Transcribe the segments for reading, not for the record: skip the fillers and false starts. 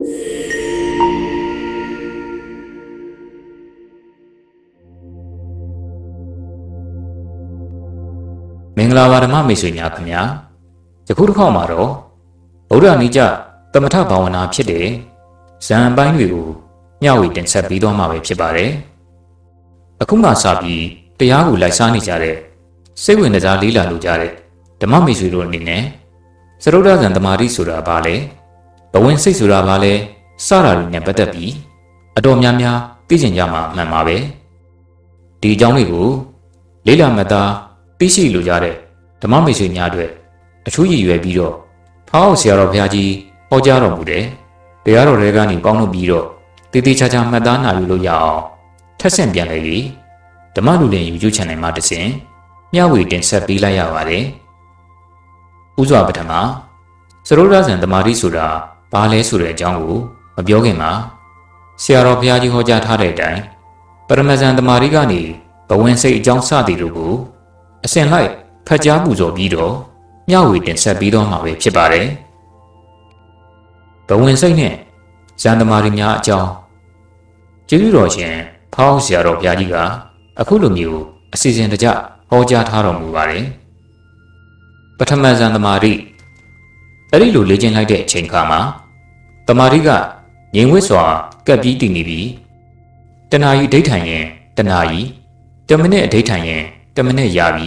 မင်္ဂလာပါဓမ္မမိတ်ဆွေများခင်ဗျာယခုတစ်ခေါက်မှာတော့ဗုဒ္ဓနိကြသမထဘာဝနာဖြစ်တဲ့ဇန်အပိုင်းတွေကိုမျှဝေတင်ဆက်ပေးသွားမှာပဲဖြစ်ပါတယ်အခုမှစပြီးတရားကိုလိုက်စားနေကြတဲ့စိတ်ဝင်စားလေးလာလို့ကြတဲ့ဓမ္မမိတ်ဆွေတို့အနေနဲ့သရုပ်ဒဇန်တမာတိဆိုတာဘာလဲဘဝင်စိတ်ဆိုတာဘာလဲစတာတွေနဲ့ပတ်သက်ပြီးအတော်များများသိကျင်ကြမှာမှန်ပါပဲဒီအကြောင်းတွေကိုလေးလာမှတ်သားသိရှိလိုကြတဲ့ဓမ္မမိတ်ဆွေများအတွက်အထူးရည်ရွယ်ပြီးတော့ဖောင်းအောင်ဆရာတော်ဘုရားကြီးဟောကြားတော်မူတဲ့တရားတော်တွေကနေပေါင်းလုပ်ပြီးတော့တည်တည်ချာချာမှတ်သားနိုင်လို့ရအောင်ထက်ဆင့်ပြန်လေပြီးဓမ္မလူလင် YouTube Channel မှာတစ်ဆင့်မျှဝေတင်ဆက်ပေးလိုက်ရပါတယ်။ဥစွာပထမသရုပ်ဒဇန်တမာတိဆိုတာဘာလဲဆိုတဲ့အကြောင်းကိုမပြောခင်မှာဆရာတော်ဘုရားကြီးဟောကြားထားတဲ့အတိုင်းပရမဇန်တမာတိကနေဘဝင်စိတ်အကြောင်းစသည်တို့ကိုအစဉ်လိုက်ဖတ်ကြားပူဇော်ပြီးတော့မျှဝေတင်ဆက်ပြီးတော့မှာပဲဖြစ်ပါတယ်။ဘဝင်စိတ်နဲ့ဇန်တမာတိများအကြောင်းကျေးဇူးတော်ရှင်ဖောင်းဆရာတော်ဘုရားကြီးကအခုလိုမျိုးအစီအစဉ်တကျဟောကြားထားတော်မူပါတယ်။ပထမဇန်တမာတိအဲ့ဒီလိုလေ့ကျင့်လိုက်တဲ့အချိန်ခါမှာတမာတိကငြိမ်ဝှက်စွာကပ်ပြီးတည်နေပြီးတဏှာကြီးဒိဋ္ဌံရင်တဏှာကြီး10မိနစ်အဒိဋ္ဌံရင်10မိနစ်ရပြီ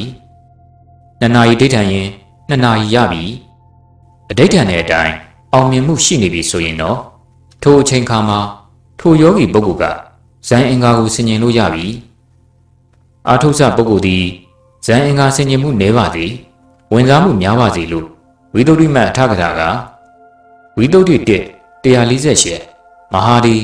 2နာရီဒိဋ္ဌံရင်2နာရီရပြီအဒိဋ္ဌံတဲ့အတိုင်းအောင်မြင်မှုရှိနေပြီဆိုရင်တော့ထိုအချိန်ခါမှာထိုယောဂီပုဂ္ဂိုလ်ကဇန်အင်္ဂါကိုဆင်ញင်လို့ရပြီအာထုဆပုဂ္ဂိုလ်သည်ဇန်အင်္ဂါဆင်ញင်မှုနည်းပါသည်ဝင်စားမှုများပါစေလို့ဝိသုဒ္ဓိမအထကထာကဝိသုဒ္ဓိ148မဟာဒီ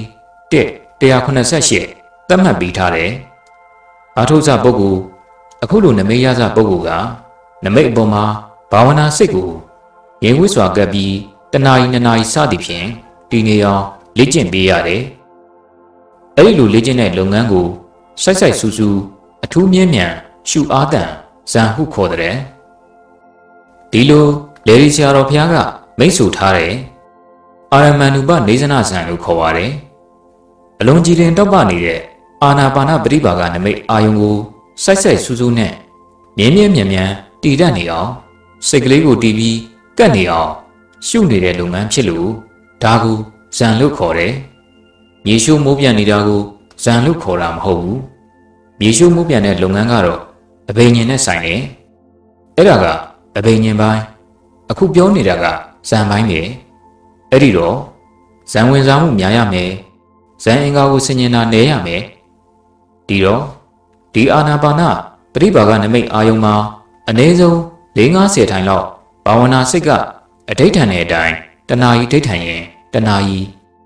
188သတ်မှတ်ပြီးထားတယ်အာထုဆပုဂ္ဂိုလ်အခုလိုနမိတ်ရစပုဂ္ဂိုလ်ကနမိတ်အပေါ်မှာဘာဝနာစိတ်ကိုငြိမ်ဝှက်စွာကပ်ပြီးတနာရီ2နာရီစသည်ဖြင့်တည်နေအောင်လေ့ကျင့်ပေးရတယ်အဲ့ဒီလိုလေ့ကျင့်တဲ့လုပ်ငန်းကိုစိုက်စိုက်ဆူဆူအထူးမြဲမြံရှုအားတန်ဇန်ဟုခေါ်တဲ့ဒီလိုလေရီဆရာတော်ဘုရားကမိတ်ဆိုထားတဲ့အာရမဏုပနေဇနာဇန်လို့ခေါ်ပါတယ်အလုံးကြီးတင်တောက်ပနေတဲ့အာနာပါနပရိပါကနမိတ်အာယုံကိုစိုက်စိုက်ဆူဆူနဲ့မြဲမြဲမြံမြံတည်တတ်နေအောင်စိတ်ကလေးကိုတည်ပြီးကတ်နေအောင်ရှုနေတဲ့လုပ်ငန်းဖြစ်လို့ဒါကိုဇန်လို့ခေါ်တယ်မြေရှုမိုးပြန်နေတာကိုဇန်လို့ခေါ်တာမဟုတ်ဘူးမြေရှုမိုးပြန်တဲ့လုပ်ငန်းကတော့အဘိညာဉ်နဲ့ဆိုင်တယ်အဲ့ဒါကအဘိညာဉ်ပိုင်းအခုပြောနေတာကဇန်ပိုင်းနေအဲ့ဒီတော့ဇန်ဝင်စားမှုများရမယ်ဇန်အင်္ဂါကိုဆင်ញင်တာနည်းရမယ်ဒီတော့ဒီအာနာပါနပရိပါကနမိတ်အာယုံမှာအနည်းဆုံး4-50ထိုင်လောက်ဘာဝနာစိတ်ကအဋိဋ္ဌံတဲ့အတိုင်းတဏှာကြီးဒိဋ္ဌံရင်တဏှာကြီး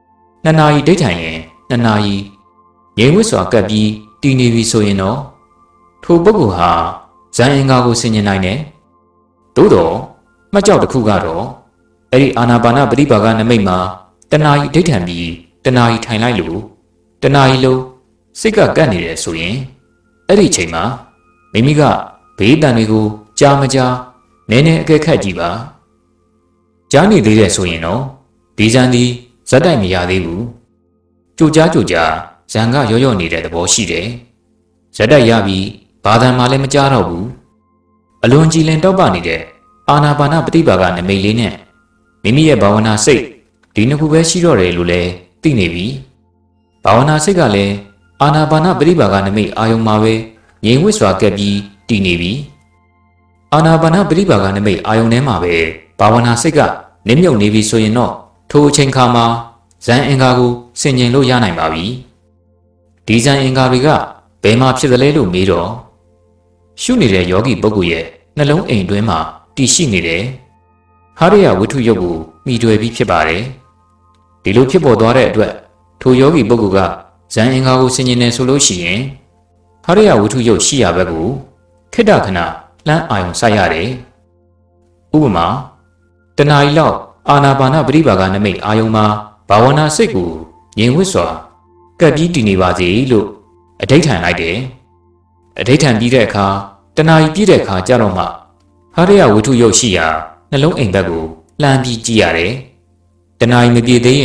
2နာရီဒိဋ္ဌံရင်2နာရီငြိမ်ဝှက်စွာကပ်ပြီးတည်နေပြီဆိုရင်တော့ထိုပုဂ္ဂိုလ်ဟာဇန်အင်္ဂါကိုဆင်ញင်နိုင်တယ်သို့တော့မှတ်ကြောက်တစ်ခုကတော့အဲ့ဒီအာနာပါနပရိပါကနမိတ်မှာတဏှာကြီးဒိဋ္ဌံပြီးတဏှာကြီးထိုင်လိုက်လို့တဏှာကြီးလုံးစိတ်ကကပ်နေတယ်ဆိုရင်အဲ့ဒီချိန်မှာမိမိကဘေးတန်တွေကိုကြားမကြားနည်းနည်းအကဲခတ်ကြည့်ပါကြားနေသေးတယ်ဆိုရင်တော့ဒီဇန်ဒီဇက်တိုက်မရသေးဘူးကြိုကြားဇန်ကရော့နေတဲ့သဘောရှိတယ်ဇက်တိုက်ရပြီးဘာသာမှလည်းမကြားတော့ဘူးအလွန်ကြည်လင်တောက်ပနေတဲ့အာနာပါနပฏิပါကနမိတ်လေးနဲ့မိမိရဲ့ဘာဝနာစိတ်ဒီနှစ်ခုပဲရှိတော့တယ်လို့လည်းသိနေပြီဘာဝနာစိတ်ကလည်းအာနာပါနပฏิပါကနမိတ်အာယုံမှာပဲငြိမ်ဝှက်စွာကပ်ပြီးတည်နေပြီအာနာပါနပฏิပါကနမိတ်အာယုံထဲမှာပဲဘာဝနာစိတ်ကနစ်မြုပ်နေပြီဆိုရင်တော့ထိုအချိန်ခါမှာဇန်အင်္ဂါကိုဆင်ញင်လို့ရနိုင်ပါပြီဒီဇန်အင်္ဂါတွေကဘယ်မှာဖြစ်သလဲလို့မေးတော့ရှုနေတဲ့ယောဂီပုဂ္ဂိုလ်ရဲ့နှလုံးအိမ်တွင်းမှာတည်ရှိနေတဲ့ဟာရယဝိထုယုတ်ကိုမိတွယ်ပြီးဖြစ်ပါတယ်ဒီလိုဖြစ်ပေါ်သွားတဲ့အတွက်ထိုယောဂီပုဂ္ဂိုလ်ကဇန်အင်္ဂါကိုဆင်ញင်နေဆိုလို့ရှိရင်ဟာရယဝိထုယုတ်ရှိရဘက်ကိုခိတ္တခဏလှမ်းအာယုံစိုက်ရတယ်ဥပမာတဏှာကြီးလောက်အာနာပါနပရိပါကနမိတ်အာယုံမှာဘာဝနာစိတ်ကိုငြိမ်ဝှက်စွာကပ်ပြီးတည်နေပါစေလို့အဋိဋ္ဌံလိုက်တယ်အဋိဋ္ဌံပြီးတဲ့အခါတဏှာကြီးပြည့်တဲ့အခါကြတော့မှဟာရယဝိထုယုတ်ရှိရာနှလုံးအိမ်ဘက်ကိုလှမ်းပြီးကြည့်ရတယ်တဏှာကြီးမပြည့်သေးရင်တော့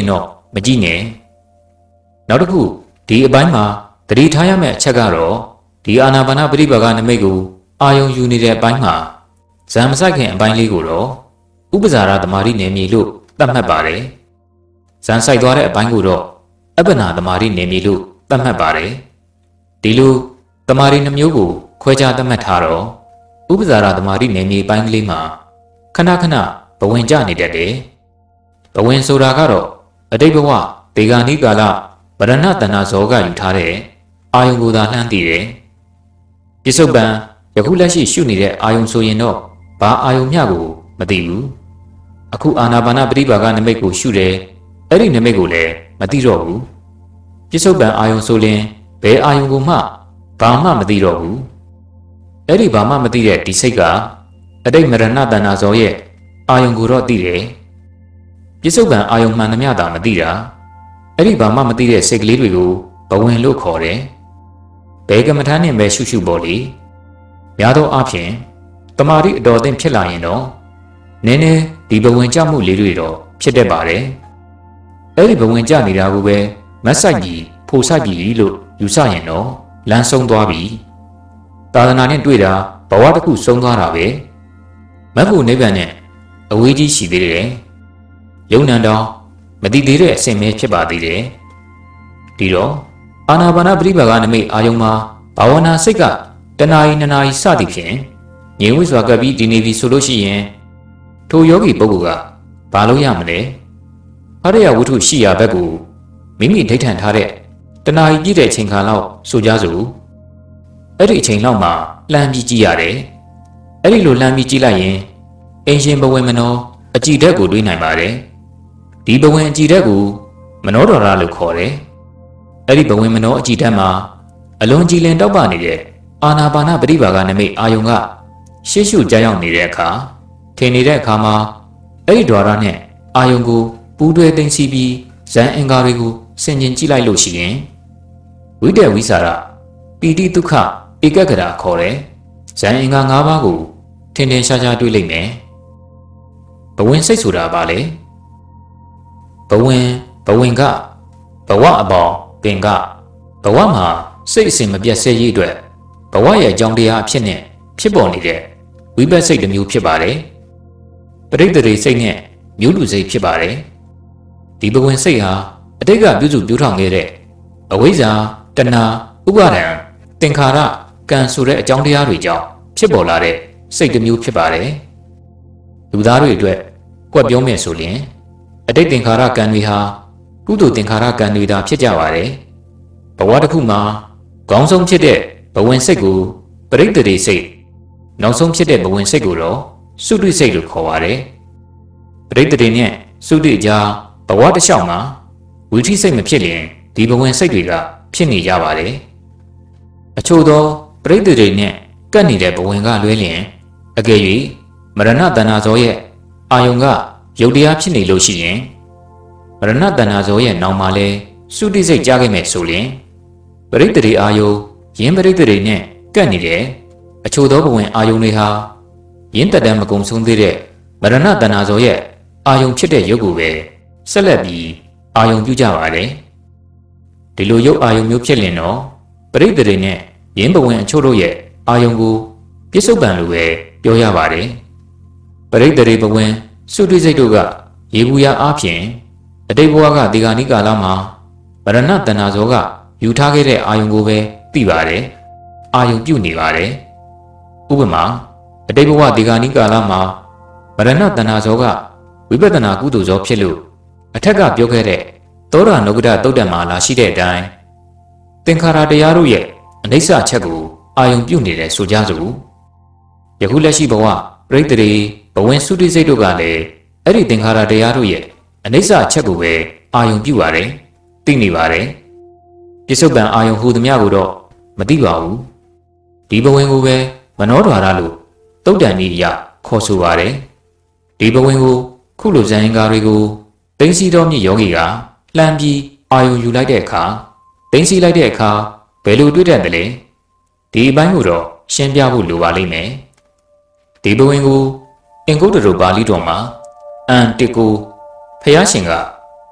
မကြည့်နဲ့နောက်တစ်ခုဒီအပိုင်းမှာသတိထားရမယ့်အချက်ကတော့ဒီအာနာပါနပရိပါကနမိတ်ကိုအာယုံယူနေတဲ့အပိုင်းမှာဇံမဆိုင်ခင်အပိုင်းလေးကိုတော့ဥပဇာရသမารိနယ်မြေလို့သတ်မှတ်ပါတယ်ဇံဆိုင်သွားတဲ့အပိုင်းကိုတော့အပ္ပနာသမารိနယ်မြေလို့သတ်မှတ်ပါတယ်ဒီလိုသမารိနှမျိုးကိုခွဲခြားသတ်မှတ်ထားတော့ဥပဇာရသမารိနယ်မြေပိုင်းကလေးမှာခဏခဏဘဝင်ကျနေတတ်တယ်ဘဝင်ဆိုတာကတော့အတိတ်ဘဝဒေဂာနိကာလဗရဏတဏ္ဍဇောကယူထားတဲ့အာယုံကိုသာလှမ်းသိတယ်ပြစ္ဆုတ်ပံယခုလက်ရှိရှုနေတဲ့အာယုံဆိုရင်တော့ဘာအာယုံမျှကိုမသိဘူးအခုအာနာပါနပရိပါကနမိတ်ကိုရှုတယ်အဲ့ဒီနမိတ်ကိုလည်းမသိတော့ဘူးပြစ္ဆုတ်ပံအာယုံဆိုရင်ဘယ်အာယုံကိုမှဘာမှမသိတော့ဘူးအဲ့ဒီဘာမှမသိတဲ့ဒီစိတ်ကအတိတ်မရဏတဏ္ဍဇောရဲ့အာယုံကိုတော့သိတယ်ပြစ္ဆုတ်ပံအာယုံမှန်သမျှတာမသိတာအဲ့ဒီဘာမှမသိတဲ့စိတ်ကလေးတွေကိုဘဝင်လို့ခေါ်တယ်ဘယ်ကမ္မထာနဲ့ပဲရှုရှုပေါ်လေများသောအားဖြင့်တမာတိအတော်အသင့်ဖြစ်လာရင်တော့နည်းနည်းဒီဘဝင်ကြမှုလေးတွေတော့ဖြစ်တတ်ပါတယ်အဲ့ဒီဘဝင်ကြနေတာကိုပဲမတ်ဆိုင်ကြီးဖိုဆိုင်ကြီးလို့ယူဆရင်တော့လမ်းဆုံးသွားပြီသာသနာနဲ့တွေ့တာဘဝတစ်ခုဆုံးသွားတာပဲမတ်ဖို့နိဗ္ဗာန်နဲ့အဝေးကြီးရှိသေးတယ်ယုံနံတော်မတည်သေးတဲ့အစင်ပဲဖြစ်ပါသေးတယ်ဒီတော့အာနာပါနပရိပါကနမိတ်အာယုံမှာဘာဝနာစိတ်ကတဏှာကြီးနှစ်နာရီစသည်ဖြင့်ငြိမ်ဝှစွာကပ်ပြီးဒီနေပြီဆိုလို့ရှိရင်ထိုယောဂီပုဂ္ဂိုလ်ကဘာလို့ရမလဲအရိယဝတ္ထုရှိရာဘက်ကိုမိမိဒိဋ္ဌံထားတဲ့တဏှာကြီးကြည့်တဲ့အချိန်ခါလောက်ဆိုကြစို့အဲ့ဒီအချိန်လောက်မှာလှမ်းပြီးကြည့်ရတယ်အဲ့ဒီလိုလှမ်းပြီးကြည့်လိုက်ရင်အင်ရှင်ဘဝင်မနောအကြည်ဓာတ်ကိုတွေးနိုင်ပါတယ်ဒီဘဝင်အကြည်ဓာတ်ကိုမနောဒရလို့ခေါ်တယ်အဲ့ဒီဘဝင်မနောအကြည်ဓာတ်မှာအလွန်ကြည်လင်တောက်ပနေတဲ့အာနာပါနပရိပါကနမိတ်အာယုံကရှေ့ရှုကြားရောက်နေတဲ့အခါထင်နေတဲ့အခါမှာအဲ့ဒီဒွါရနဲ့အာယုံကိုပူးတွဲသိမ့်စီပြီးဇန်အင်္ဂါတွေကိုဆင်ခြင်ကြည့်လိုက်လို့ရှိရင်ဝိတ္တဝိစာရပီတိဒုက္ခဧကဂရခေါ်တဲ့ဇန်အင်္ဂါ၅ပါးကိုထင်ထင်ရှားရှားတွေ့လိမ့်မယ်ဘဝင်စိတ်ဆိုတာဘာလဲဘဝင်ကဘဝအပေါင်းပင်ကဘဝမှာစိတ်အစဉ်မပြတ်ဆဲရေးအတွက်ဘဝရဲ့အကြောင်းတရားအဖြစ်နဲ့ဖြစ်ပေါ်နေတဲ့ဝိပဿစိတ်တစ်မျိုးဖြစ်ပါတယ်ပရိတ္တိစိတ်နဲ့မျိုးလူစိတ်ဖြစ်ပါတယ်ဒီဘဝင်စိတ်ဟာအတိတ်ကပြုစုပြောထောင်ခဲ့တဲ့အဝိဇ္ဇာတဏှာဥပါဒံသင်္ခါရကံဆိုတဲ့အကြောင်းတရားတွေကြောင့်ဖြစ်ပေါ်လာတဲ့စိတ်တစ်မျိုးဖြစ်ပါတယ်လူသားတွေအတွက်ကွက်ပြောမယ်ဆိုရင်အတိတ်သင်္ခါရကံတွေဟာကုသိုလ်သင်္ခါရကံတွေသာဖြစ်ကြပါတယ်ဘဝတစ်ခုမှာခေါင်းဆုံးဖြစ်တဲ့ဘဝင်စိတ်ကိုပရိတ္တိစိတ်နောက်ဆုံးဖြစ်တဲ့ဘဝင်စိတ်ကိုတော့စုတိစိတ်လို့ခေါ်ပါတယ်ပရိတ္တိနဲ့စုတိကြားဘဝတစ်လျှောက်မှာဝိထိစိတ်မဖြစ်ရင်ဒီဘဝင်စိတ်တွေကဖြစ်နေကြပါတယ်အချို့သောပရိတ္တိနဲ့ကပ်နေတဲ့ဘဝင်ကလွဲလျင်အကယ်၍မရဏတဏ္ဍဇောရဲ့အာယုံကယုတ်တရားဖြစ်နေလို့ရှိရင်မရဏတဏ္ဍဇောရဲ့နောင်မှာလဲစုတိစိတ်ကြားခဲ့မယ်ဆိုရင်ပရိတ္တိအာယုယင်းပရိတ္တိနဲ့ကပ်နေတဲ့အချို့သောဘဝင်အာယုံတွေဟာယင်းတက်တမ်းမကုံဆုံးသေးတဲ့မရဏတဏ္ဍဇောရဲ့အာယုံဖြစ်တဲ့ယုတ်ကိုပဲဆက်လက်ပြီးအာယုံပြုကြပါတယ်ဒီလိုယုတ်အာယုံမျိုးဖြစ်လင်တော့ပရိတ္တိနဲ့ယင်းဘဝင်အချို့တို့ရဲ့အာယုံကိုပြစ္ဆုတ်ပံလိုပဲပြောရပါတယ်ပရိတ္တိဘဝင်စုတိစိတ်တို့ကရေဘူးရအားဖြင့်အတိတ်ဘဝကဒီဂာနိကာလမှာဗရဏတဏ္ဍဇောကယူထားခဲ့တဲ့အာယုံကိုပဲသိပါတယ်အာယုံပြုနေပါတယ်ဥပမာအတိတ်ဘဝဒီဂာနိကာလမှာဗရဏတဏ္ဍဇောကဝိပဿနာကုသိုလ်ဇောဖြစ်လို့အထက်ကပြောခဲ့တဲ့သောတာနုဂဒသုတ်တံမှာလာရှိတဲ့အတိုင်းသင်္ခါရတရားတို့ရဲ့အနိစ္စချက်ကိုအာယုံပြုနေတယ်ဆိုကြစို့ယခုလက်ရှိဘဝပရိတ္တိဘဝင်စုတိစိတ်တို့ကလည်းအဲ့ဒီသင်္ခါရတရားတို့ရဲ့အနိစ္စချက်ကိုပဲအာယုံပြုပါတယ်သိနေပါတယ်ပြစ္ဆုတ်ပံအာယုံဟူသည်များကိုတော့မသိပါဘူးဒီဘဝင်ကိုပဲမနောဒွါရလို့သုတ်တန်ဤရခေါ်ဆိုပါတယ်ဒီဘဝင်ကိုခုလိုဇန်အင်္ဂါတွေကိုသိသိတော်မြင့်ယောဂီကလှမ်းပြီးအာယုံယူလိုက်တဲ့အခါသိသိလိုက်တဲ့အခါဘယ်လိုတွေ့တတ်တယ်လဲဒီအပိုင်းကိုတော့ရှင်းပြဖို့လိုပါလိမ့်မယ်ဒီဘဝင်ကိုအင်္ဂုတ္တရပါဠိတော်မှာအန်တစ်ကိုဖျားရှင်က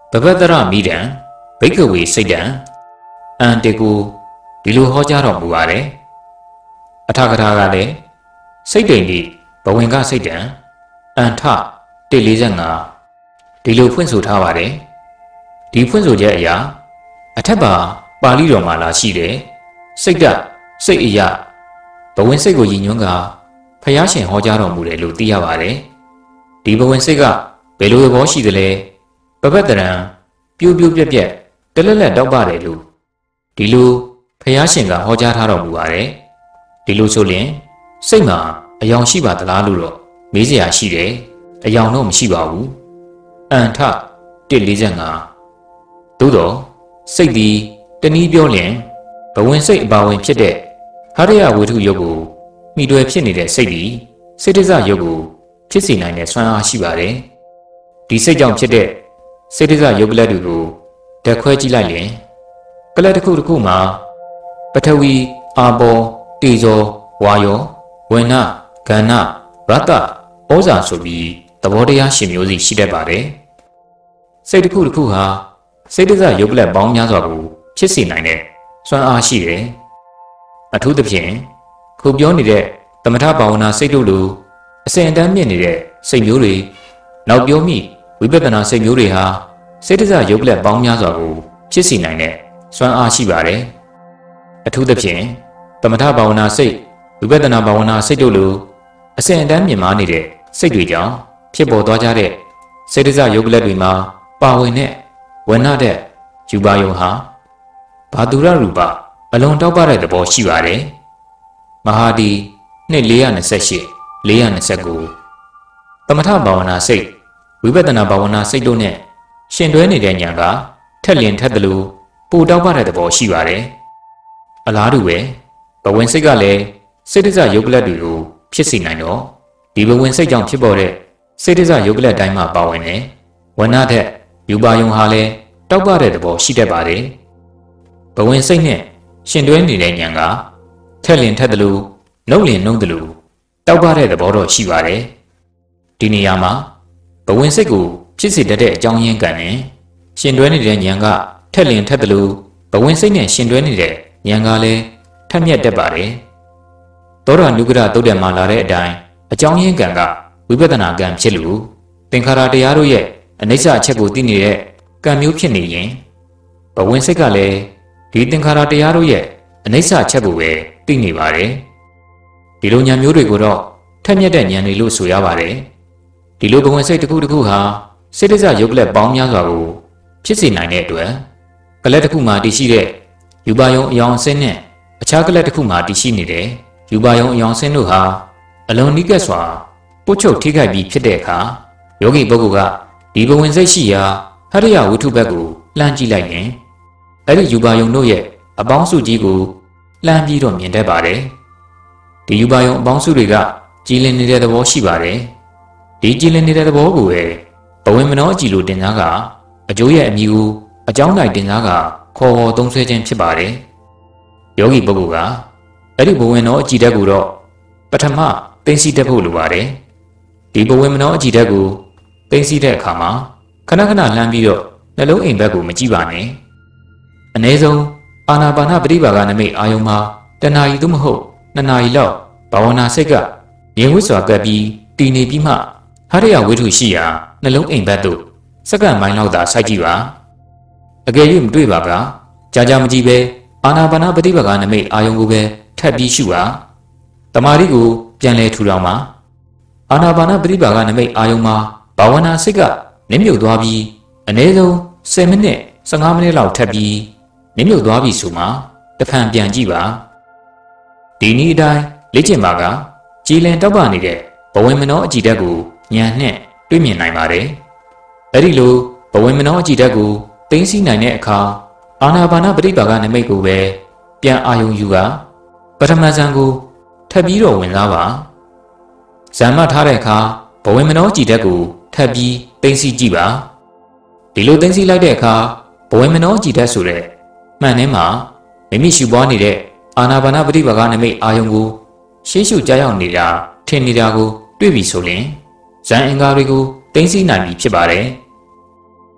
ပပတ္တရမိဒံဘိက္ခဝေစိတ်တံအန်တေကိုဒီလိုဟောကြားတော်မူပါတယ်အထကထာကလည်းစိတ်တိန်တိဘဝင်ကစိတ်တံအန်ထ145ဒီလိုဖွင့်ဆိုထားပါတယ်ဒီဖွင့်ဆိုချက်အရာအထက်ပါဠိတော်မှာလာရှိတယ်စိတ်တစိတ်အရာဘဝင်စိတ်ကိုရည်ညွှန်းကဖယားရှင်ဟောကြားတော်မူတယ်လို့သိရပါတယ်ဒီဘဝင်စိတ်ကဘယ်လိုသဘောရှိသလဲပပတ္တရံပြိုးပြက်တလက်လက်တောက်ပါတယ်လို့ဒီလိုဖယားရှင်ကဟောကြားထားတော်မူပါတယ်ဒီလိုဆိုရင်စိတ်မှာအယောင်ရှိပါသလားလို့တော့မေးစရာရှိတယ်အယောင်တော့မရှိပါဘူးအန်ထ145သို့တော့စိတ်သည်တနည်းပြောလျင်ဘဝင်စိတ်အပါဝင်ဖြစ်တဲ့ဟရိယဝိထုယုတ်ကိုမိတွယ်ဖြစ်နေတဲ့စိတ်သည်စေတဇယုတ်ကိုဖြစ်စေနိုင်တဲ့စွမ်းအားရှိပါတယ်ဒီစိတ်ကြောင့်ဖြစ်တဲ့စေတဇယုတ်ကလတ်တွေကိုဓာတ်ခွဲကြည့်လိုက်ရင်ကလတ်တစ်ခုမှာပထဝီအာဘောတေဇောဝါယောဝေနကဏ္ဍရတ္တဩဇာဆိုပြီးသဘောတရားရှင်မျိုးစီရှိတတ်ပါတယ်စိတ်တစ်ခုဟာစေတဇယုတ်ကလတ်ပေါင်းများစွာကိုဖြစ်စေနိုင်တဲ့စွမ်းအားရှိတယ်အထူးသဖြင့်ခုပြောနေတဲ့သမထဘာဝနာစိတ်တို့လိုအစဉ်အတန်းမြင့်နေတဲ့စိတ်မျိုးတွေနောက်ပြောမိဝိပဿနာစိတ်မျိုးတွေဟာစေတဇယုတ်ကလတ်ပေါင်းများစွာကိုဖြစ်စေနိုင်တဲ့စွမ်းအားရှိပါတယ်အထူးသဖြင့်သမထဘာဝနာစိတ်ဝိပဿနာဘာဝနာစိတ်တို့လိုအစဉ်အတန်းမြင့်မားနေတဲ့စိတ်တွေကြောင့်ဖြစ်ပေါ်သွားကြတဲ့စေတဇယုတ်ကလတ်တွေမှာပါဝင်တဲ့ဝဏ္ဏတဲ့ယူပါယုံဟာဘာသူရရူပအလွန်တောက်ပတဲ့သဘောရှိပါတယ်မဟာဒီ2428 429သမထဘာဝနာစိတ်ဝိပဿနာဘာဝနာစိတ်တို့နဲ့ရှင်တွဲနေတဲ့ဉာဏ်ကထက်လျင်ထက်သလိုပိုတောက်ပတဲ့သဘောရှိပါတယ်အလားတူပဲဘဝင်စိတ်ကလည်းစေတဇယုတ်ကလတ်တွေကိုဖြစ်စေနိုင်တော့ဒီဘဝင်စိတ်ကြောင့်ဖြစ်ပေါ်တဲ့စေတဇယုတ်ကလတ်တိုင်းမှာပါဝင်တဲ့ဝဏ္ဏတဲ့ယူပါယုံဟာလည်းတောက်ပတဲ့သဘောရှိတတ်ပါတယ်ဘဝင်စိတ်နဲ့ရှင်တွဲနေတဲ့ဉာဏ်ကထက်လျင်ထက်သလိုနှုတ်လျင်နှုတ်သလိုတောက်ပတဲ့သဘောတော့ရှိပါတယ်ဒီနေရာမှာဘဝင်စိတ်ကိုဖြစ်စေတတ်တဲ့အကြောင်းရင်းကံနဲ့ရှင်တွဲနေတဲ့ဉာဏ်ကထက်လျင်ထက်သလိုဘဝင်စိတ်နဲ့ရှင်တွဲနေတဲ့ဉာဏ်ကလည်းထက်မြက်တတ်ပါတယ်သောတာနုဂရသုတ်တံမှာလာတဲ့အတိုင်းအကြောင်းရင်းကံကဝိပဿနာကံဖြစ်လို့သင်္ခါရတရားတို့ရဲ့အနိစ္စအချက်ကိုသိနေတဲ့ကံမျိုးဖြစ်နေရင်ဘဝင်စိတ်ကလည်းဒီသင်္ခါရတရားတို့ရဲ့အနိစ္စအချက်ကိုပဲသိနေပါတယ်ဒီလိုဉာဏ်မျိုးတွေကိုတော့ထက်မြက်တဲ့ဉာဏ်တွေလို့ဆိုရပါတယ်ဒီလိုဘဝင်စိတ်တစ်ခုဟာစေတဇယုတ်ကလတ်ပေါင်းများစွာကိုဖြစ်စေနိုင်တဲ့အတွက်ကလတ်တစ်ခုမှာတည်ရှိတဲ့ယူပါယုံအယောင်အဆင်းနဲ့အခြားကလတ်တစ်ခုမှာတည်ရှိနေတဲ့ယူပါယုံအယောင်အဆင်းတို့ဟာအလွန်နီးကပ်စွာပုတ်ချုပ်ထိခိုက်ပြီးဖြစ်တဲ့အခါယောဂီပုဂ္ဂိုလ်ကဒီဘဝင်စိတ်ရှိရာဟရိယဝိထုဘက်ကိုလှမ်းကြည့်လိုက်ရင်အဲ့ဒီယူပါယုံတို့ရဲ့အပေါင်းစုကြီးကိုလှမ်းပြီးတော့မြင်တတ်ပါတယ်ဒီယူပါယုံအပေါင်းစုတွေကကြည်လင်နေတဲ့သဘောရှိပါတယ်ဒီကြည်လင်နေတဲ့သဘောကိုပဲဘဝင်မနောအကြည်လို့တင်စားကအကျိုးရဲ့အမည်ကိုအကြောင်းတိုင်းတင်စားကခေါ်သုံးဆွဲခြင်းဖြစ်ပါတယ်ယောဂီပုဂ္ဂိုလ်ကအဲ့ဒီဘဝင်နောအကြည်ဓာတ်ကိုတော့ပထမသိသိတတ်ဖို့လိုပါတယ်ဒီဘဝင်မနောအကြည်ဓာတ်ကိုသိသိတဲ့အခါမှာခဏလှမ်းပြီးတော့နှလုံးအိမ်ဘက်ကိုမကြည့်ပါနဲ့အနည်းဆုံးအာနာပါနပရိပါကနမိတ်အာယုံမှာတဏှာကြီးသို့မဟုတ်2နာရီလောက်ဘာဝနာစိတ်ကရင်ဝစ်စွာကပ်ပြီးတည်နေပြီးမှဟရိယဝိထုရှိရာနှလုံးအိမ်ဘက်သို့စက္ကန့်ပိုင်းလောက်သာစိုက်ကြည့်ပါအကယ်၍မတွေ့ပါကကြာမကြည့်ပဲအာနာပါနပရိပါကနမိတ်အာယုံကိုပဲထပ်ပြီးရှုပါတမာရီကိုပြန်လဲထူထောင်ပါအာနာပါနပရိပါကနမိတ်အာယုံမှာဘာဝနာစိတ်ကနစ်မြုပ်သွားပြီးအနည်းဆုံး10မိနစ်15မိနစ်လောက်ထပ်ပြီးနစ်မြုပ်သွားပြီဆိုမှတဖန်ပြန်ကြည့်ပါဒီနည်းအတိုင်းလေ့ကျင့်ပါကကြည်လင်တောက်ပနေတဲ့ဘဝင်မနောအကြည်ဓာတ်ကိုဉာဏ်နဲ့တွေ့မြင်နိုင်ပါတယ်အဲ့ဒီလိုဘဝင်မနောအကြည်ဓာတ်ကိုသိသိနိုင်တဲ့အခါအာနာပါနပရိပါကနမိတ်ကိုပဲပြန်အာယုံယူကပထမဇန်ကိုထပ်ပြီးတော့ဝင်စားပါဇန်မထားတဲ့အခါဘဝင်မနောအကြည်ဓာတ်ကိုထပ်ပြီးသိသိကြည့်ပါဒီလိုသိသိလိုက်တဲ့အခါဘဝင်မနောအကြည်ဓာတ်ဆိုတဲ့မှန်ထဲမှာမိမိရှုပွားနေတဲ့အာနာပါနပရိပါကနမိတ်အာယုံကိုရှေးရှုကြားရောက်နေတာထင်နေတာကိုတွေ့ပြီဆိုရင်ဇန်အင်္ဂါတွေကိုသိသိနိုင်ပြီဖြစ်ပါတယ်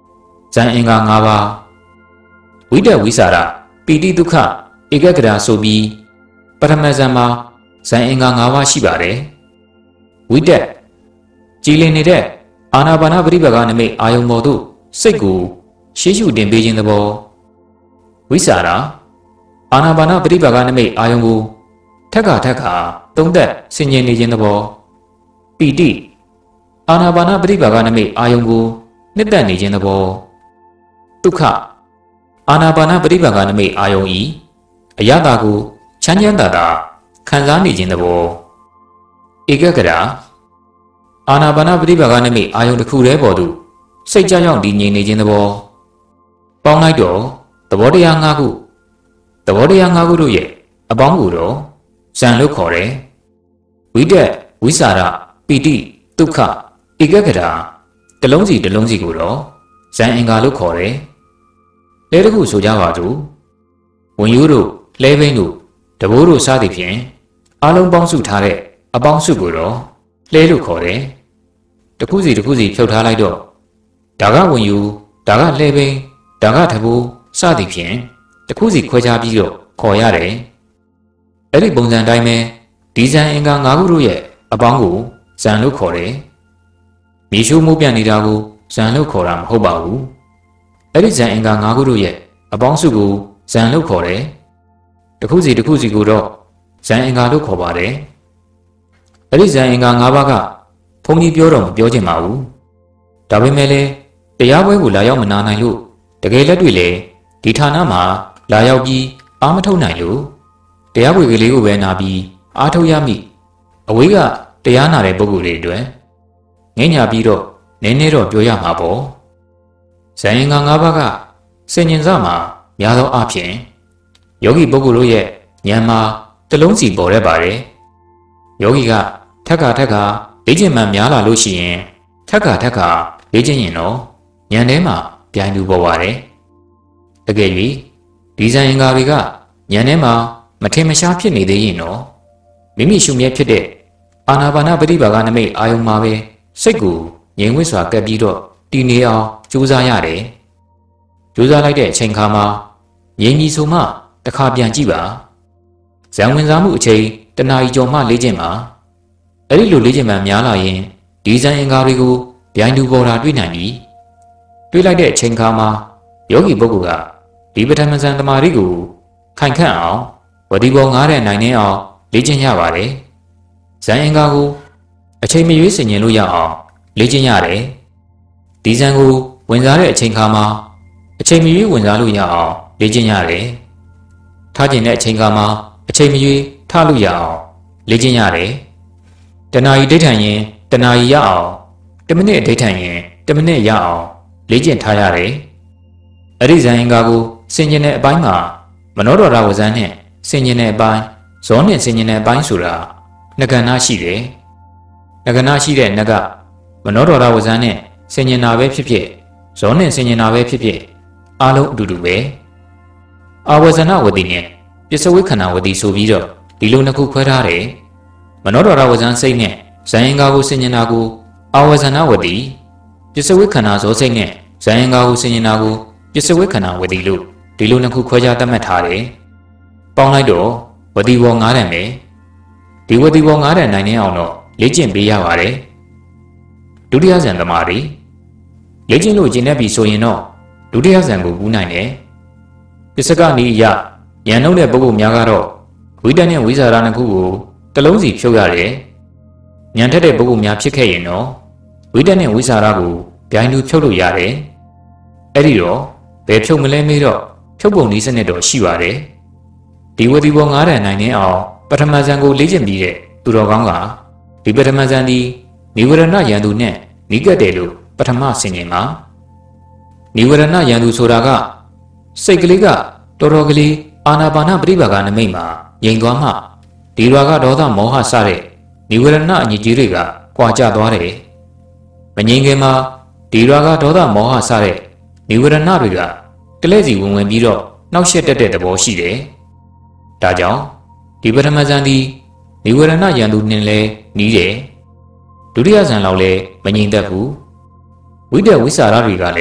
ဇန်အင်္ဂါ၅ပါးဝိတက်ဝိစာရပီတိဒုက္ခဧကဂရဆိုပြီးပထမဇန်မှာဇန်အင်္ဂါ၅ပါးရှိပါတယ်ဝိတက်ကြည်လင်နေတဲ့အာနာပါနပရိပက္ခနမိတ်အာယုံပေါ်သို့စိတ်ကိုရှေးရှုတင်ပေးခြင်းသဘောဝိစာရအာနာပါနပရိပက္ခနမိတ်အာယုံကိုထက်ကသုံးသက်ဆင်ញင်နေခြင်းသဘောပီတိအာနာပါနပရိပက္ခနမိတ်အာယုံကိုနှစ်သက်နေခြင်းသဘောဒုက္ခအာနာပါနပရိပက္ခနမိတ်အာယုံဤအယတာကိုချမ်းချမ်းသာသာခံစားနေခြင်းသဘောဧကဂရအာနာပါနပရိပက္ခနမိတ်အာယုံတစ်ခုတည်းပေါ်သို့စိတ်ကြောက်တည်ငြိမ်နေခြင်းသဘောပေါင်းလိုက်တော့သဘောတရား၅ခုသဘောတရား၅ခုတို့ရဲ့အပေါင်းကိုတော့ဇန်လို့ခေါ်တယ်ဝိတက်ဝိစာရပီတိဒုက္ခဧကဂရတလုံးစီကိုတော့ဇန်အင်္ဂါလို့ခေါ်တယ်လဲတစ်ခုဆိုကြပါစို့ဝင်ရိုးတို့လဲဘိန်းတို့တဘိုးတို့စသည်ဖြင့်အလုံးပေါင်းစုထားတဲ့အပေါင်းစုကိုတော့လဲလို့ခေါ်တယ်တစ်ခုစီဖြုတ်ထားလိုက်တော့ဒါကဝင်ရိုးဒါကလဲဘိန်းဒါကတဘိုးစသည်ဖြင့်တစ်ခုစီခွဲခြားပြီးတော့ခေါ်ရတယ်အဲ့ဒီပုံစံတိုင်းပဲဒီဇန်အင်္ဂါ၅ခုတို့ရဲ့အပေါင်းကိုဇန်လို့ခေါ်တယ်မြေရှိုးမိုးပြန့်နေတာကိုဇန်လို့ခေါ်တာမဟုတ်ပါဘူးအဲ့ဒီဇန်အင်္ဂါ၅ခုတို့ရဲ့အပေါင်းစုကိုဇန်လို့ခေါ်တယ်တစ်ခုစီကိုတော့ဇန်အင်္ဂါလို့ခေါ်ပါတယ်အဲ့ဒီဇန်အင်္ဂါ၅ပါးကဘုန်းကြီးပြောတော့မပြောချင်ပါဘူးဒါပေမဲ့လည်းတရားပွဲကိုလာရောက်မနာနိုင်လို့တကယ်လက်တွေ့လေဒီဌာနမှာလာရောက်ပြီးအားမထုတ်နိုင်လို့တရားပွဲကလေးကိုပဲနာပြီးအားထုတ်ရမိအဝေးကတရားနာတဲ့ပုဂ္ဂိုလ်တွေအတွက်ငဲ့ညာပြီးတော့နည်းနည်းတော့ပြောရမှာပေါ့ဇန်အင်္ဂါ၅ပါးကစင်ញင်စမှာများသောအားဖြင့်ယောဂီပုဂ္ဂိုလ်တို့ရဲ့ဉာဏ်မှာတလုံးစီပေါ်ရပါတယ်ယောဂီကထက်ကလေ့ကျင့်မှများလာလို့ရှိရင်ထက်ကလေ့ကျင့်ရင်တော့ဉာဏ်ထဲမှာပြိုင်တူပေါ်ပါတယ်တကယ်၍ဒီဇန်အင်္ဂါတွေကဉာဏ်ထဲမှာမထင်မရှားဖြစ်နေသေးရင်တော့မိမိရှုမြဲဖြစ်တဲ့အာနာပါနပရိပက္ခနမိတ်အာယုံမှာပဲစိတ်ကိုငြိမ်ဝှက်စွာကပ်ပြီးတော့တည်နေအောင်ကြိုးစားရတယ်ကြိုးစားလိုက်တဲ့အချိန်ခါမှာငြိမ်ပြီးဆိုမှတစ်ခါပြန်ကြည့်ပါဇန်ဝင်စားမှုအချိန်တနာရီကျော်မှလေ့ကျင့်ပါအဲ့ဒီလိုလေ့ကျင့်မှများလာရင်ဒီဇန်အင်္ဂါတွေကိုဗျိုင်းတူပေါ်တာတွေ့နိုင်ပြီတွေ့လိုက်တဲ့အချိန်ခါမှာယောဂီပုဂ္ဂိုလ်ကဒီပထမဇန်တမာရီကိုခိုင်ခန့်အောင်ဝတိဘော9တဲ့နိုင်နေအောင်လေ့ကျင့်ရပါတယ်ဇန်အင်္ဂါကိုအချိန်မရွေးဆင်ញင်လို့ရအောင်လေ့ကျင့်ရတယ်ဒီဇန်ကိုဝင်စားတဲ့အချိန်ခါမှာအချိန်မရွေးဝင်စားလို့ရအောင်လေ့ကျင့်ရတယ်ထားကျင်တဲ့အချိန်ခါမှာအချိန်မရွေးထားလို့ရအောင်လေ့ကျင့်ရတယ်တနာရီဒိဋ္ဌံရင်တနာရီရအောင်1မိနစ်ဒိဋ္ဌံရင်1မိနစ်ရအောင်လေ့ကျင့်ထားရတယ်အဲ့ဒီဇန်အင်္ဂါကိုဆင်ញင်တဲ့အပိုင်းမှာမနောဒရဝဇန်နဲ့ဆင်ញင်တဲ့အပိုင်းဇောနဲ့ဆင်ញင်တဲ့အပိုင်းဆိုတာနှစ်ကဏ္ဍရှိတယ်နှစ်ကဏ္ဍရှိတဲ့နှစ်ကမနောဒရဝဇန်နဲ့ဆင်ញင်တာပဲဖြစ်ဖြစ်ဇောနဲ့ဆင်ញင်တာပဲဖြစ်ဖြစ်အားလုံးအတူတူပဲအာဝဇနဝတိနဲ့ပစ္စဝေခန္ဓာဝတိဆိုပြီးတော့ဒီလိုနှစ်ခုခွဲထားတယ်မနောဒရဝဇန်စိတ်နဲ့ဇန်အင်္ဂါကိုဆင်ញင်တာကိုအာဝဇနဝတိပစ္စဝေခန္ဓာဇောစိတ်နဲ့ဇန်အင်္ဂါကိုဆင်ញင်တာကိုပစ္စဝေခန္ဓာဝတိလို့ဒီလိုနှစ်ခုခွဲခြားသတ်မှတ်ထားတယ်ပေါင်းလိုက်တော့ဝတိဘော9တန်ပဲဒီဝတိဘော9တန်နိုင်နေအောင်တော့လေ့ကျင့်ပေးရပါတယ်ဒုတိယဇန်သမားတွေလေ့ကျင့်လို့ကျင့်တတ်ပြီဆိုရင်တော့ဒုတိယဇန်ကိုကူးနိုင်တယ်ပစ္စကနီအယဉာဏ်နှုတ်တဲ့ပုဂ္ဂိုလ်များကတော့ဝိတ္တနဲ့ဝိဇာရနှစ်ခုကိုတလုံးစီဖြုတ်ရတယ်ဉာဏ်ထက်တဲ့ပုဂ္ဂိုလ်များဖြစ်ခဲ့ရင်တော့ဝိတ္တနဲ့ဝိဇာရကိုဗျိုင်းတူဖြုတ်လို့ရတယ်အဲ့ဒီတော့ဘယ်ဖြုတ်မလဲမေးတော့ဖြုတ်ပုံနည်းစနစ်တော့ရှိပါတယ်ဒီဝတိဘော9တန်နိုင်နေအောင်ပထမဇန်ကိုလေ့ကျင့်ပြီးတဲ့သူတော်ကောင်းကဒီပထမဇန်ဒီနိဝရဏယန္တုနဲ့နီးကပ်တယ်လို့ပထမဆင်ញင်မှာနိဝရဏယန္တုဆိုတာကစိတ်ကလေးကတော်တော်ကလေးအာနာပါနပရိပက္ခနမိတ်မှာငြိမ်သွားမှဒီရွာကဒေါသမောဟစတဲ့နိဝရဏအညစ်အကြေးတွေကကွာကျသွားတယ်မငြိမ်ခင်မှာဒီရွာကဒေါသမောဟစတဲ့နိဝရဏတွေကတလဲစီဝင်ပြီးတော့နှောက်ယှက်တတ်တဲ့သဘောရှိတယ်ဒါကြောင့်ဒီပထမဇန်ဒီနိဝရဏယန္တုနဲ့လဲနီးတယ်ဒုတိယဇန်လောက်လဲမငြိမ်သက်ဘူးဝိတ္တဝိစာရတွေကလည်း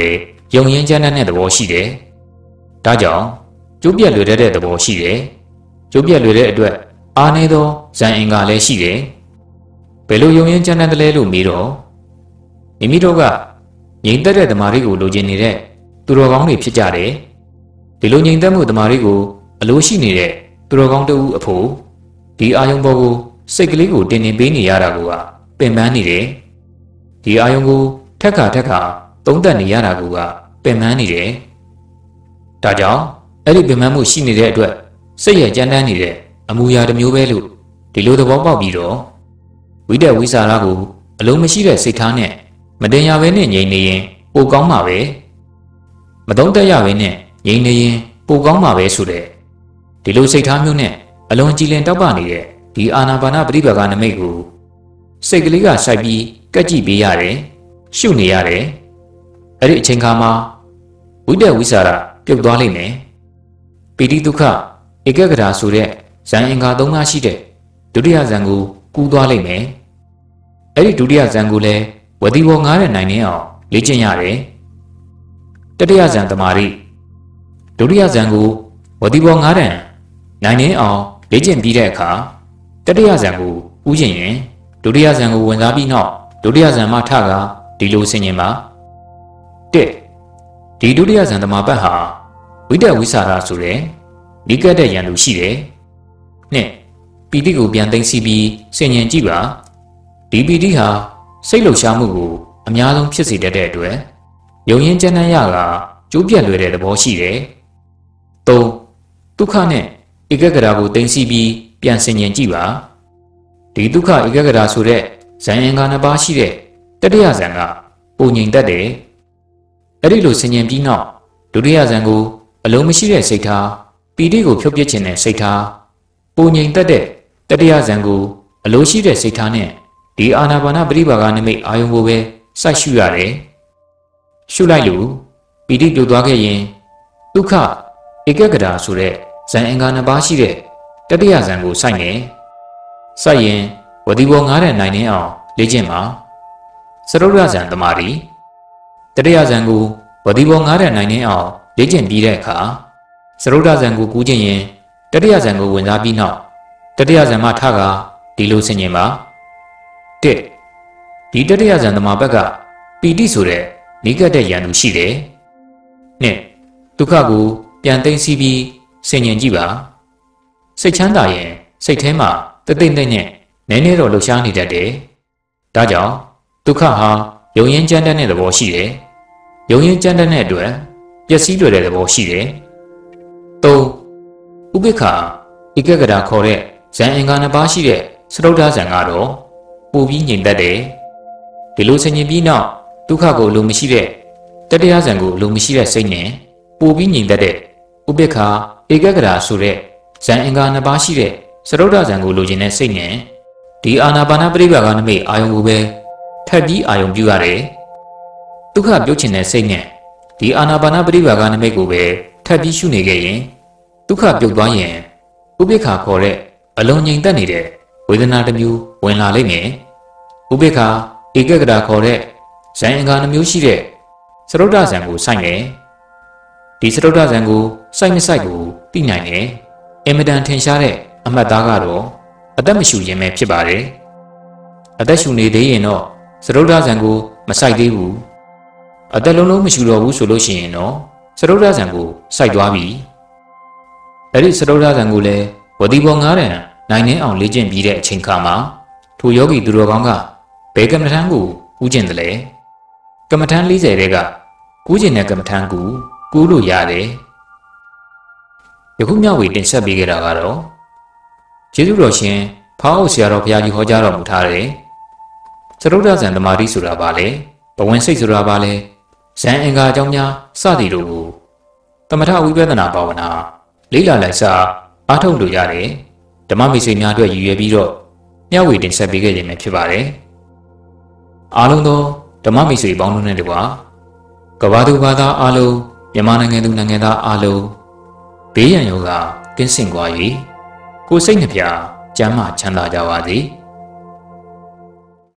ယုံရင်ကြမ်းတဲ့သဘောရှိတယ်။ဒါကြောင့်ကျိုးပြက်လွယ်တဲ့သဘောရှိတယ်။ကျိုးပြက်လွယ်တဲ့အတွက်အားနည်းသောဇန်အင်္ဂါလည်းရှိတယ်။ဘယ်လိုယုံရင်ကြမ်းတဲ့လဲလို့မေးတော့မိမိတို့ကငြိမ်သက်တဲ့တမာရီကိုလိုချင်နေတဲ့သူတော်ကောင်းတွေဖြစ်ကြတယ်။ဒီလိုငြိမ်သက်မှုတမာရီကိုအလိုရှိနေတဲ့သူတော်ကောင်းတဦးအဖို့ဒီအာယုံပေါ်ကိုစိတ်ကလေးကိုတင်တင်ပေးနေရတာကပင်ပန်းနေတယ်။ဒီအာယုံကိုထက်ခါသုံးသပ်နေရတာကပင်ပန်းနေတယ်။ဒါကြောင့်အဲ့ဒီပင်ပန်းမှုရှိနေတဲ့အတွက်စိတ်ရဲ့ကြမ်းတမ်းနေတဲ့အမူအရာတစ်မျိုးပဲလို့ဒီလိုသဘောပေါက်ပြီးတော့ဝိတက်ဝိစာရကိုအလုံးမရှိတဲ့စိတ်ထားနဲ့မတင်ရဘဲနဲ့ငြိမ်နေရင်ပိုကောင်းမှာပဲမသုံးသက်ရဘဲနဲ့ငြိမ်နေရင်ပိုကောင်းမှာပဲဆိုတဲ့ဒီလိုစိတ်ထားမျိုးနဲ့အလွန်ကြည်လင်တောက်ပနေတဲ့ဒီအာနာပါနပရိပါကနမိတ်ကိုစိတ်ကလေးကစိုက်ပြီးကက်ကြည့်ပေးရတယ်ရှုနေရတယ်အဲ့ဒီအချိန်ခါမှာဝိတက်ဝိစာရပြုတ်သွားလိမ့်မယ်ပိဋိဒုက္ခဧကဂရာဆိုတဲ့ဇန်အင်္ဂါ၃ပါးရှိတဲ့ဒုတိယဇန်ကိုကူးသွားလိမ့်မယ်အဲ့ဒီဒုတိယဇန်ကိုလည်းဝတိဘောငားတဲ့နိုင်နေအောင်လေ့ကျင့်ရတယ်တတိယဇန်တမာရီဒုတိယဇန်ကိုဝတိဘောငားတဲ့နိုင်နေအောင်လေ့ကျင့်ပြီးတဲ့အခါတတိယဇန်ကိုဥကျင်ရင်ဒုတိယဇန်ကိုဝင်စားပြီးနောက်ဒုတိယဇန်မှထကဒီလိုဆင်ញင်ပါတစ်ဒီဒုတိယဇန်တမာပတ်ဟာဝိတက်ဝိစာရဆိုတဲ့နိကတ်တဲ့ရန်သူရှိတယ်နှစ်ပီတိကိုပြန်သိမ်းစီပြီးဆင်ញင်ကြည့်ပါဒီပီတိဟာစိတ်လှုပ်ရှားမှုကိုအများဆုံးဖြစ်စေတတ်တဲ့အတွက်ယုံရင်ကြမ်းတမ်းရကကျိုးပြက်လွယ်တဲ့သဘောရှိတယ်၃ဒုက္ခနဲ့ဧကဂရာကိုသိမ်းစီပြီးပြန်ဆင်ញင်ကြည့်ပါဒီဒုက္ခဧကဂရာဆိုတဲ့ဇန်အင်္ဂါနှစ်ပါးရှိတဲ့တတိယဇန်ကပုံငြိမ်တတ်တယ်အဲ့ဒီလိုဆင်ញင်ပြီးနောက်ဒုတိယဇန်ကိုအလုံးမရှိတဲ့စိတ်ထားပီတိကိုဖြုတ်ပစ်ခြင်းနဲ့စိတ်ထားပုံငြိမ်တတ်တဲ့တတိယဇန်ကိုအလိုရှိတဲ့စိတ်ထားနဲ့ဒီအာနာပါနပရိပါကနမိတ်အာယုံကိုပဲစိုက်ရှုရတယ်ရှုလိုက်လို့ပီတိပြုတ်သွားခဲ့ရင်ဒုက္ခဧကဂရာဆိုတဲ့ဇန်အင်္ဂါနှစ်ပါးရှိတဲ့တတိယဇန်ကိုစိုက်နေစိုက်ရင်ဝတိဘောငားတဲ့နိုင်နေအောင်လေ့ကျင့်ပါစရုဒ္ဓဇန်တမာရီတတိယဇန်ကိုဝတိဘောငားတဲ့နိုင်နေအောင်လေ့ကျင့်ပြီးတဲ့အခါစရုဒ္ဓဇန်ကိုကူးကျင်ရင်တတိယဇန်ကိုဝင်စားပြီးနောက်တတိယဇန်မှထကဒီလိုဆင်ញင်ပါတစ်ဒီတတိယဇန်တမာဘက်ကပီတိဆိုတဲ့နိကတ်တဲ့ရန်သူရှိတယ်နှစ်ဒုက္ခကိုပြန်သိမ်းစီးပြီးဆင်ញင်ကြည့်ပါစိတ်ချမ်းသာရင်စိတ်ထဲမှာတိတ်တိတ်နဲ့နည်းနည်းတော့လှုပ်ရှားနေတတ်တယ်ဒါကြောင့်ဒုက္ခဟာယုံရင်ကြမ်းတမ်းတဲ့သဘောရှိတယ်ယုံရင်ကြမ်းတမ်းတဲ့အတွက်ပျက်စီးလွယ်တဲ့သဘောရှိတယ်၃ဥပိ္ပခာဧကဂရာခေါ်တဲ့ဇန်အင်္ဂါနှစ်ပါးရှိတဲ့စရုဒ္ဓဇန်ကတော့ပိုပြီးငြိမ်သက်တယ်ဒီလိုဆင်ញင်ပြီးနောက်ဒုက္ခကိုအလိုမရှိတဲ့တတိယဇန်ကိုအလိုမရှိတဲ့စိတ်နဲ့ပိုပြီးငြိမ်သက်တဲ့ဥပိ္ပခာဧကဂရာဆိုတဲ့ဇန်အင်္ဂါနှစ်ပါးရှိတဲ့စရုဒ္ဓဇန်ကိုလိုချင်တဲ့စိတ်နဲ့ဒီအာနာပါနပရိပါကနမိတ်အာယုံကိုပဲထပ်ပြီးအာယုံပြုရတယ်ဒုက္ခပြုတ်ချင်တဲ့စိတ်နဲ့ဒီအာနာပါနပရိပါကနမိတ်ကိုပဲထပ်ပြီးရှုနေခဲ့ရင်ဒုက္ခပြုတ်သွားရင်ဥပိ္ပခာခေါ်တဲ့အလုံးငြိမ်သက်နေတဲ့ဝေဒနာတစ်မျိုးဝင်လာလိမ့်မယ်ဥပိ္ပခာဧကဂရာခေါ်တဲ့ဇန်အင်္ဂါနှမျိုးရှိတဲ့စရုဒ္ဓဇန်ကိုစိုက်တယ်ဒီစရုဒ္ဓဇန်ကိုစိုက်မစိုက်ကိုသိနိုင်တယ်အင်မတန်ထင်ရှားတဲ့အမှတ်သားကတော့အသက်မရှူခြင်းပဲဖြစ်ပါတယ်အသက်ရှူနေသေးရင်တော့စရုဒ္ဓဇန်ကိုမစိုက်သေးဘူးအသက်လုံးလုံးမရှူတော့ဘူးဆိုလို့ရှိရင်တော့စရုဒ္ဓဇန်ကိုစိုက်သွားပြီအဲ့ဒီစရုဒ္ဓဇန်ကိုလည်းဝတိဘောငားတဲ့နိုင်နေအောင်လေ့ကျင့်ပြီးတဲ့အချိန်ခါမှာထိုယောဂီသူတော်ကောင်းကဘယ်ကမ္မထံကိုကူးကျင်တယ်လဲကမ္မထံ40တဲ့ကကူးကျင်တဲ့ကမ္မထံကိုကူးလို့ရတယ်ယခုမျှဝေတင်ဆက်ပေးခဲ့တာကတော့ကျေးဇူးတော်ရှင်ဖောင်းအောင်ဆရာတော်ဘုရားကြီးဟောကြားတော်မူထားတဲ့စရုဒ္ဓဇန်တမာတိဆိုတာပါလေဘဝင်စိတ်ဆိုတာပါလေဇန်အင်္ဂါအကြောင်းများစသည်တို့ကိုသမထဝိပဿနာဘာဝနာလေ့လာလိုက်စားအားထုတ်လို့ရတယ်ဓမ္မမိတ်ဆွေများအတွက်ရည်ရွယ်ပြီးတော့မျှဝေတင်ဆက်ပေးခဲ့ခြင်းပဲဖြစ်ပါတယ်အားလုံးသောဓမ္မမိတ်ဆွေပေါင်းတို့နဲ့တကွာကမ္ဘာသူဘာသာအားလုံးမြန်မာနိုင်ငံသူနိုင်ငံသားအားလုံးဘေးရန်ရောဂါကင်းစင်ကြွား၍ကိုယ်စိတ်နှပြကျန်းမာချမ်းသာကြပါစေ